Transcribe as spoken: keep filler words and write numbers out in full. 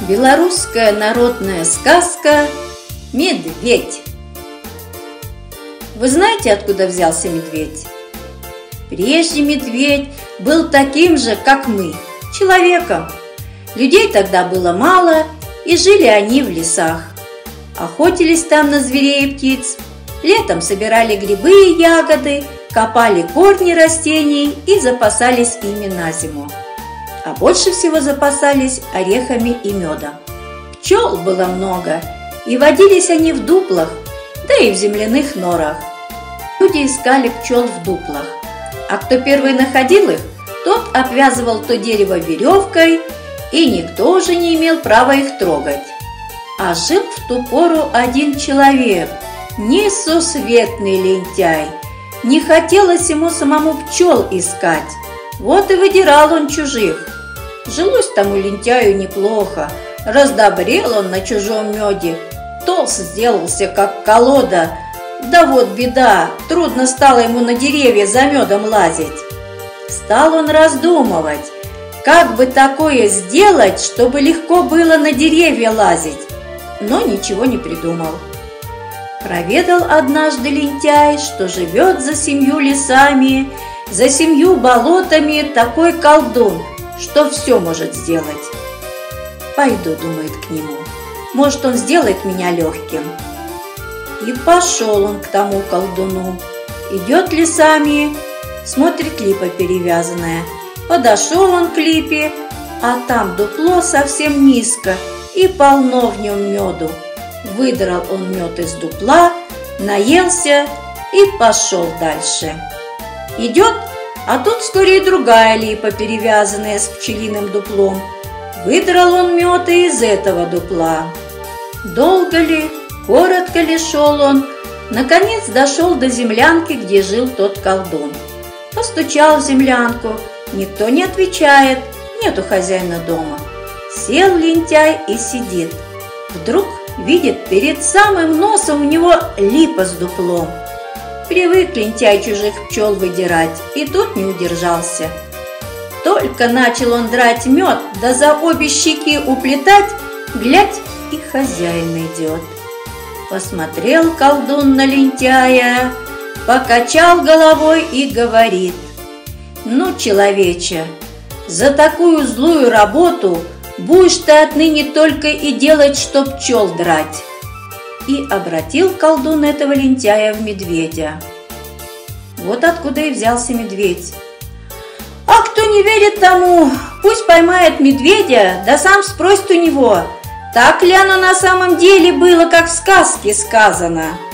Белорусская народная сказка «Медведь». Вы знаете, откуда взялся медведь? Прежде медведь был таким же, как мы, человеком. Людей тогда было мало, и жили они в лесах. Охотились там на зверей и птиц, летом собирали грибы и ягоды, копали корни растений и запасались ими на зиму. А больше всего запасались орехами и медом. Пчел было много, и водились они в дуплах, да и в земляных норах. Люди искали пчел в дуплах, а кто первый находил их, тот обвязывал то дерево веревкой, и никто уже не имел права их трогать. А жил в ту пору один человек, несусветный лентяй. Не хотелось ему самому пчел искать, вот и выдирал он чужих. Жилось тому лентяю неплохо, раздобрел он на чужом меде, толст сделался, как колода. Да вот беда, трудно стало ему на деревья за медом лазить. Стал он раздумывать, как бы такое сделать, чтобы легко было на деревья лазить, но ничего не придумал. Проведал однажды лентяй, что живет за семью лесами, за семью болотами такой колдун, что все может сделать. Пойду, думает, к нему, может, он сделает меня легким. И пошел он к тому колдуну. Идет лесами, смотрит, липа перевязанная. Подошел он к липе, а там дупло совсем низко, и полно в нем меду. Выдрал он мед из дупла, наелся и пошел дальше. Идет, а тут вскоре и другая липа, перевязанная с пчелиным дуплом. Выдрал он мед и из этого дупла. Долго ли, коротко ли шел он, наконец дошел до землянки, где жил тот колдун. Постучал в землянку, никто не отвечает, нету хозяина дома. Сел лентяй и сидит. Вдруг видит, перед самым носом у него липа с дуплом. Привык лентяй чужих пчел выдирать, и тут не удержался. Только начал он драть мед, да за обе щеки уплетать, глядь, и хозяин идет. Посмотрел колдун на лентяя, покачал головой и говорит: «Ну, человече, за такую злую работу будешь ты отныне только и делать, что пчел драть». И обратил колдун этого лентяя в медведя. Вот откуда и взялся медведь. А кто не верит тому, пусть поймает медведя, да сам спросит у него, так ли оно на самом деле было, как в сказке сказано.